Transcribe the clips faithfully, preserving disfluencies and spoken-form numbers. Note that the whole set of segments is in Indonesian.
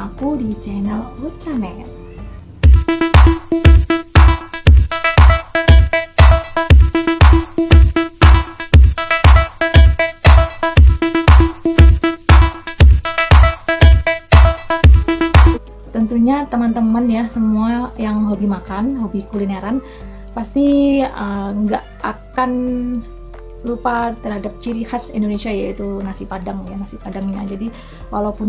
bersama aku di channel Ucanet. Tentunya teman-teman ya semua yang hobi makan, hobi kulineran pasti nggak uh, akan lupa terhadap ciri khas Indonesia, yaitu nasi Padang ya, nasi Padangnya. Jadi walaupun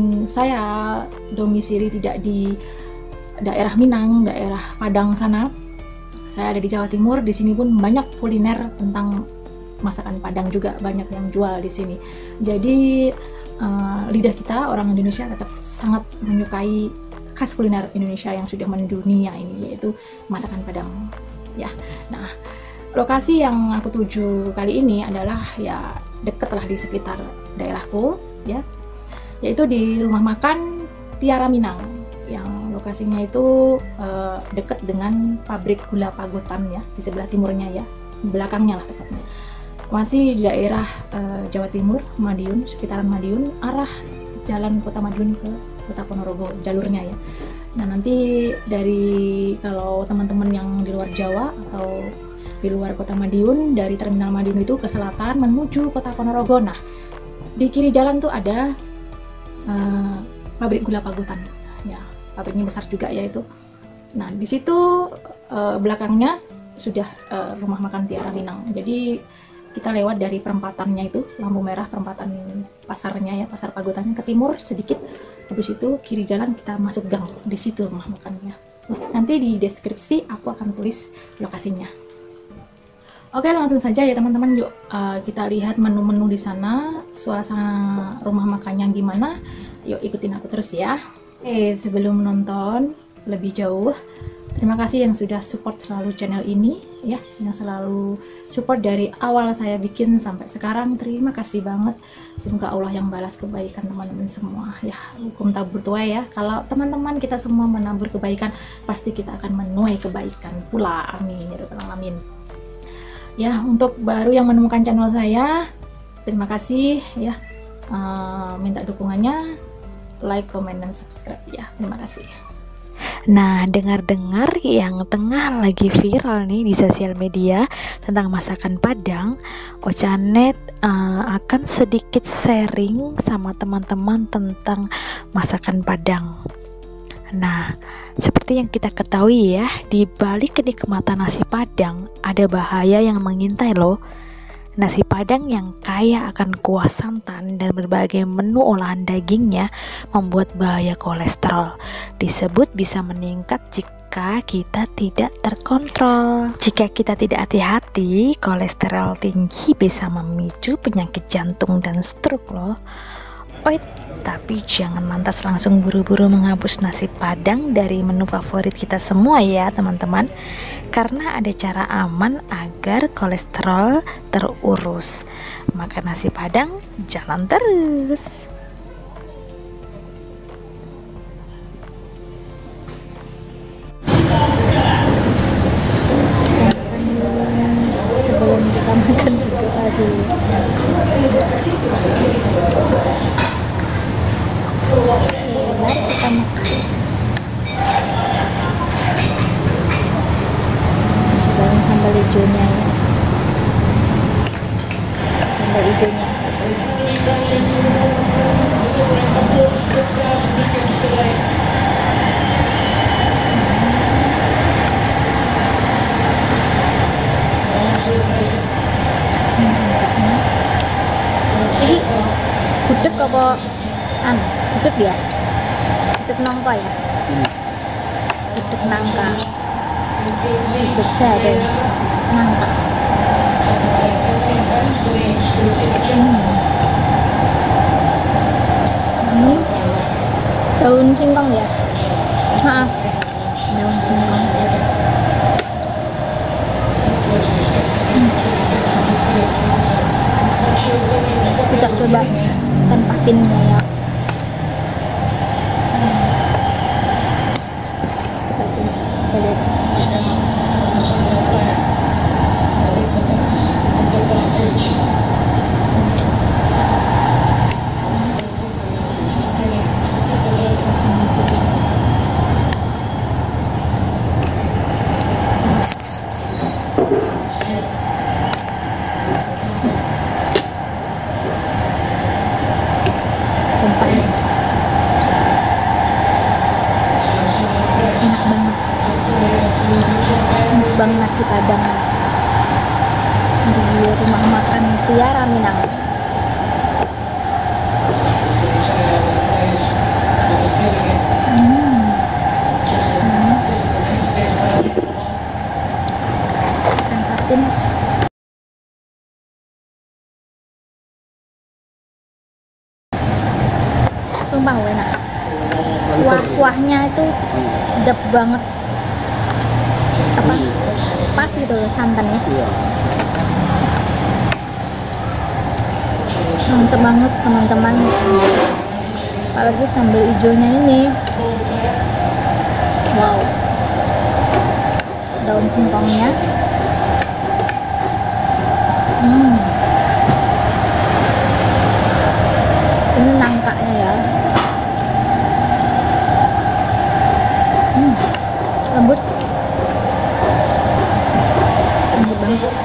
saya domisili tidak di daerah Minang, daerah Padang sana, saya ada di Jawa Timur. Di sini pun banyak kuliner tentang masakan Padang juga, banyak yang jual di sini. Jadi uh, lidah kita orang Indonesia tetap sangat menyukai khas kuliner Indonesia yang sudah mendunia ini, yaitu masakan Padang ya. Nah, lokasi yang aku tuju kali ini adalah ya deket lah di sekitar daerahku ya, yaitu di rumah makan Tiara Minang yang lokasinya itu uh, deket dengan pabrik gula Pagotan ya, di sebelah timurnya ya, belakangnya lah tepatnya. Masih di daerah uh, Jawa Timur, Madiun, sekitaran Madiun, arah jalan Kota Madiun ke Kota Ponorogo jalurnya ya. Nah, nanti dari kalau teman-teman yang di luar Jawa atau di luar Kota Madiun, dari Terminal Madiun itu ke selatan menuju Kota Ponorogo. Nah, di kiri jalan tuh ada uh, pabrik gula Pagotan. Ya, pabriknya besar juga ya itu. Nah, di situ uh, belakangnya sudah uh, rumah makan Tiara Minang. Jadi kita lewat dari perempatannya itu, lampu merah perempatan pasarnya ya, pasar Pagotannya ke timur sedikit. Habis itu kiri jalan kita masuk gang, di situ rumah makannya. Nanti di deskripsi aku akan tulis lokasinya. Oke, langsung saja ya teman-teman, yuk uh, kita lihat menu-menu di sana, suasana rumah makannya gimana. Yuk ikutin aku terus ya. Oke, sebelum nonton lebih jauh, terima kasih yang sudah support selalu channel ini ya, yang selalu support dari awal saya bikin sampai sekarang. Terima kasih banget. Semoga Allah yang balas kebaikan teman-teman semua ya. Hukum tabur tuai ya, kalau teman-teman kita semua menabur kebaikan, pasti kita akan menuai kebaikan pula. Amin ya rabbal alamin. Ya, untuk baru yang menemukan channel saya, terima kasih ya. Uh, minta dukungannya, like, comment, dan subscribe ya. Terima kasih. Nah, dengar-dengar yang tengah lagi viral nih di sosial media tentang masakan Padang, Ucanet uh, akan sedikit sharing sama teman-teman tentang masakan Padang. Nah, seperti yang kita ketahui ya, di balik kenikmatan nasi Padang ada bahaya yang mengintai loh. Nasi Padang yang kaya akan kuah santan dan berbagai menu olahan dagingnya membuat bahaya kolesterol. Disebut bisa meningkat jika kita tidak terkontrol. Jika kita tidak hati-hati, kolesterol tinggi bisa memicu penyakit jantung dan stroke loh. Wait, tapi jangan lantas langsung buru-buru menghapus nasi Padang dari menu favorit kita semua ya teman-teman, karena ada cara aman agar kolesterol terurus. Makan nasi Padang jalan terus. Sebelum kita makan berdoa dulu. Mari kita makan. Daun sambal hijaunya ya, sambal hijaunya ini gudeg apa an gudeg ya, gudeg nangka ya, gudeg nangka di Jogja ada nangka. Hmm. Ini daun singkong ya, maaf, daun singkong. Hmm. Kita coba ikan patinnya ya. Kita coba, kita lihat. mukbang nasi padang di rumah makan Tiara Minang. Hmm. Hmm. Ikan patin. Sumpah enak. Kuah-kuahnya itu sedap banget. Apa? Pas gitu loh santannya. Iya. Mantep banget teman-teman. Apalagi sambal hijaunya ini. Wow. Daun singkongnya. Hmm. Ini nangkanya ya. Hmm. Lembut. Lembut banget.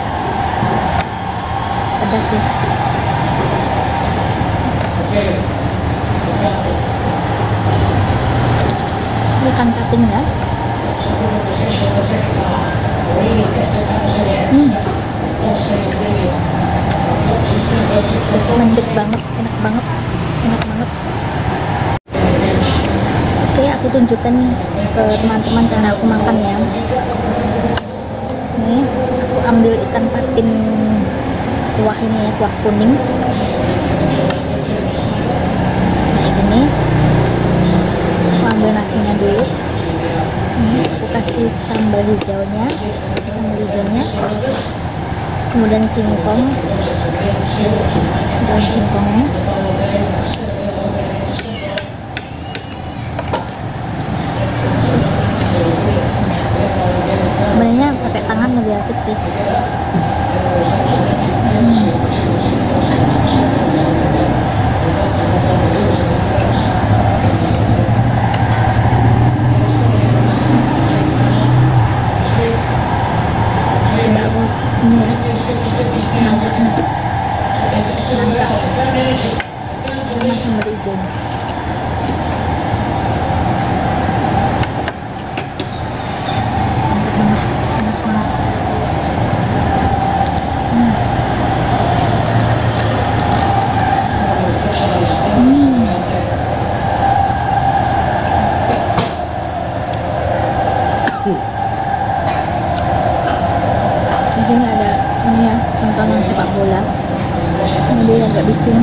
Pedas sih. Ini ikan patin ya. Hmm. Mendek banget, enak banget, enak banget. Oke, aku tunjukkan ke teman-teman cara aku makan ya. Nih, aku ambil ikan patin kuah ini ya, kuah kuning. Kayak gini. Aku ambil nasinya dulu. Ini aku kasih sambal hijaunya, sambal hijaunya. Kemudian singkong, daun singkongnya. Sebenarnya pakai tangan lebih asik sih. Hmm. Ini ya, nangkapnya, nangkap, sama sambal hijau. Di sini ada ini ya, tontonan sepak bola. Ini dia agak bising.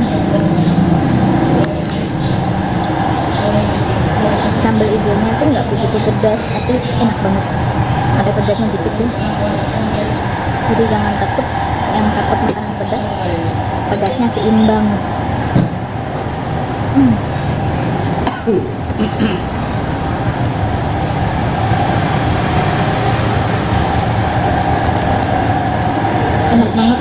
Sambal hijaunya tuh nggak begitu pedas, tapi enak banget. Ada pedasnya dikit nih. Jadi jangan takut yang takut makanan pedas. Pedasnya seimbang. Hmm. Enak banget.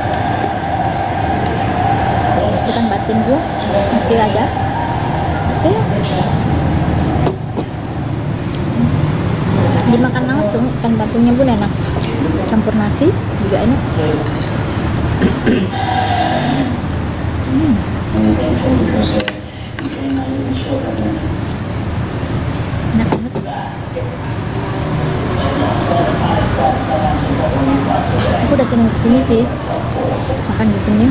Ikan patin gua masih ada. Oke. Dimakan langsung, ikan patinnya pun enak. Campur nasi juga enak. Hmm. Enak banget. Aku udah sering kesini sih, makan di sini.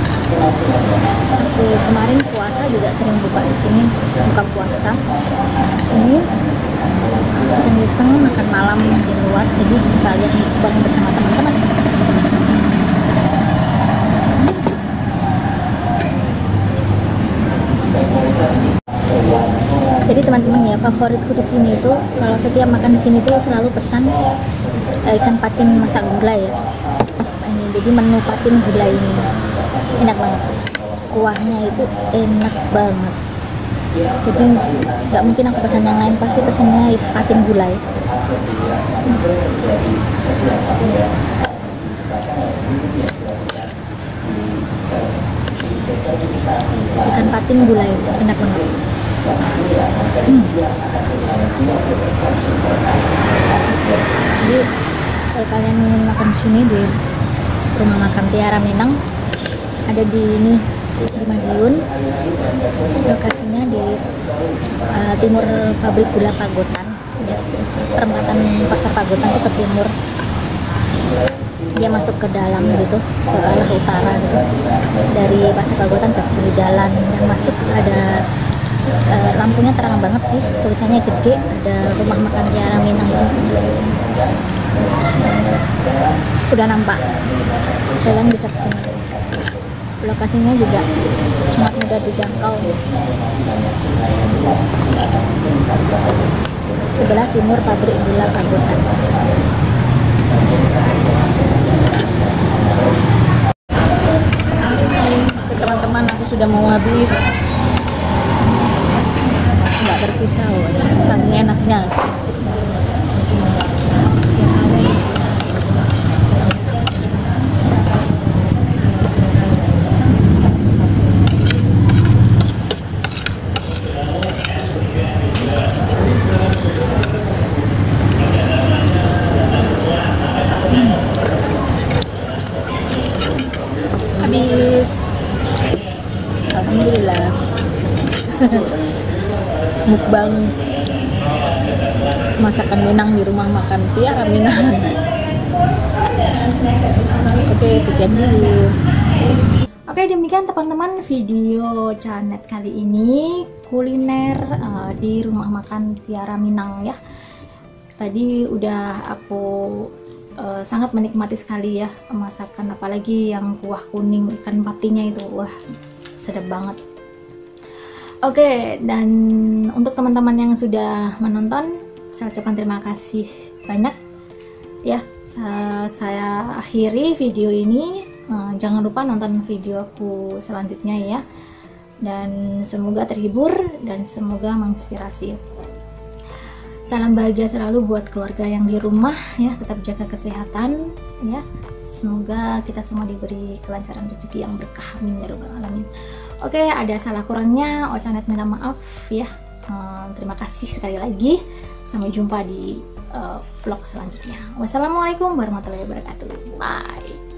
Aku kemarin puasa juga sering buka di sini, buka puasa. Di sini iseng-iseng makan malam di luar, jadi sekalian mukbang bersama teman-teman. Jadi teman-teman ya, favoritku di sini itu kalau setiap makan di sini tuh selalu pesan eh, ikan patin masak gulai ya. Ini jadi menu patin gulai ini enak banget. Kuahnya itu enak banget. Jadi nggak mungkin aku pesan yang lain, pasti pesannya patin gulai. Ikan patin gulai enak banget. Hmm. Jadi kalau kalian ingin makan sini di rumah makan Tiara Minang, ada di ini di Madiun, lokasinya di uh, timur pabrik gula Pagotan ya, perempatan pasar Pagotan itu ke timur. dia masuk ke dalam gitu, ke arah utara gitu, dari Pasar Bagotan ke kiri jalan, dan masuk ada uh, lampunya terang banget sih, tulisannya gede, ada rumah makan Tiara Minang gitu. Udah nampak, kalian bisa kesini. Lokasinya juga sangat mudah dijangkau. Sebelah timur pabrik gula Bagotan. Teman-teman, aku sudah mau habis, nggak tersisa loh, saking enaknya. Habis, alhamdulillah. Mukbang masakan Minang di rumah makan Tiara Minang. Oke, sekian dulu. Oke, demikian teman-teman video Canet kali ini, kuliner uh, di rumah makan Tiara Minang ya. Tadi udah aku uh, sangat menikmati sekali ya masakan, apalagi yang kuah kuning ikan patinya itu, wah sedap banget. Oke, dan untuk teman-teman yang sudah menonton, saya ucapkan terima kasih banyak ya. Sa saya akhiri video ini. Uh, jangan lupa nonton videoku selanjutnya ya, dan semoga terhibur dan semoga menginspirasi. Salam bahagia selalu buat keluarga yang di rumah ya, tetap jaga kesehatan ya. Semoga kita semua diberi kelancaran rezeki yang berkah, amin ya rabbal alamin. Oke, ada salah kurangnya Ocanet minta maaf ya. Uh, terima kasih sekali lagi. Sampai jumpa di uh, vlog selanjutnya. Wassalamualaikum warahmatullahi wabarakatuh. Bye.